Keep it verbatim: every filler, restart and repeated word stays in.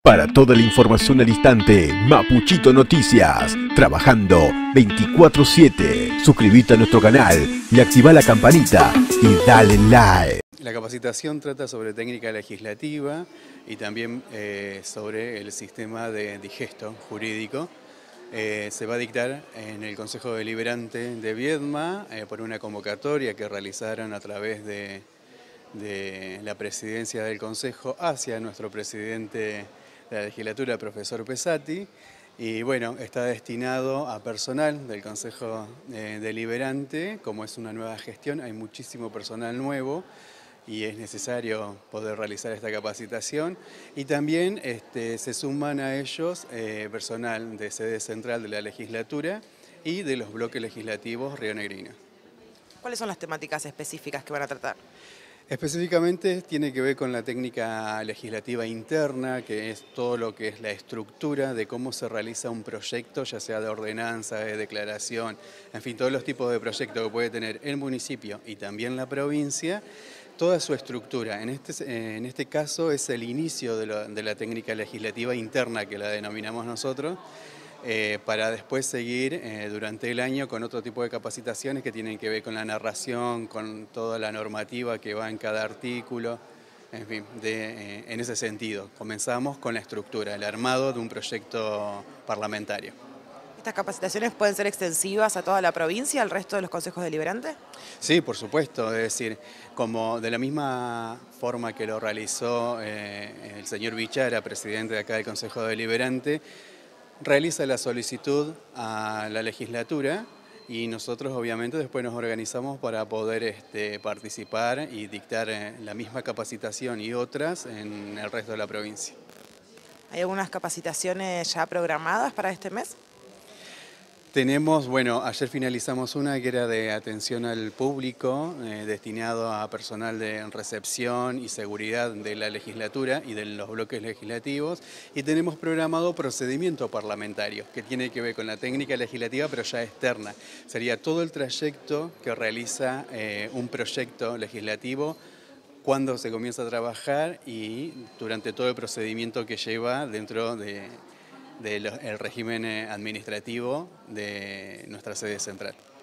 Para toda la información al instante, Mapuchito Noticias, trabajando veinticuatro siete. Suscríbete a nuestro canal y activa la campanita y dale like. La capacitación trata sobre técnica legislativa y también eh, sobre el sistema de digesto jurídico. Eh, se va a dictar en el Consejo Deliberante de Viedma eh, por una convocatoria que realizaron a través de, de la presidencia del Consejo hacia nuestro presidente de la legislatura, el profesor Pesati. Y bueno, está destinado a personal del Consejo eh, Deliberante. Como es una nueva gestión, hay muchísimo personal nuevo y es necesario poder realizar esta capacitación. Y también este, se suman a ellos eh, personal de sede central de la legislatura y de los bloques legislativos rionegrinos. ¿Cuáles son las temáticas específicas que van a tratar? Específicamente tiene que ver con la técnica legislativa interna, que es todo lo que es la estructura de cómo se realiza un proyecto, ya sea de ordenanza, de declaración, en fin, todos los tipos de proyectos que puede tener el municipio y también la provincia, toda su estructura. En este, en este caso es el inicio de, lo, de la técnica legislativa interna, que la denominamos nosotros, Eh, para después seguir eh, durante el año con otro tipo de capacitaciones que tienen que ver con la narración, con toda la normativa que va en cada artículo, en fin, de, eh, en ese sentido. Comenzamos con la estructura, el armado de un proyecto parlamentario. ¿Estas capacitaciones pueden ser extensivas a toda la provincia, al resto de los consejos deliberantes? Sí, por supuesto, es decir, como de la misma forma que lo realizó eh, el señor Bichara, presidente de acá del Consejo Deliberante, realiza la solicitud a la legislatura y nosotros obviamente después nos organizamos para poder este, participar y dictar eh, la misma capacitación y otras en el resto de la provincia. ¿Hay algunas capacitaciones ya programadas para este mes? Tenemos, bueno, ayer finalizamos una que era de atención al público, eh, destinado a personal de recepción y seguridad de la legislatura y de los bloques legislativos, y tenemos programado procedimiento parlamentario, que tiene que ver con la técnica legislativa, pero ya externa. Sería todo el trayecto que realiza eh, un proyecto legislativo, cuando se comienza a trabajar y durante todo el procedimiento que lleva dentro de del régimen administrativo de nuestra sede central.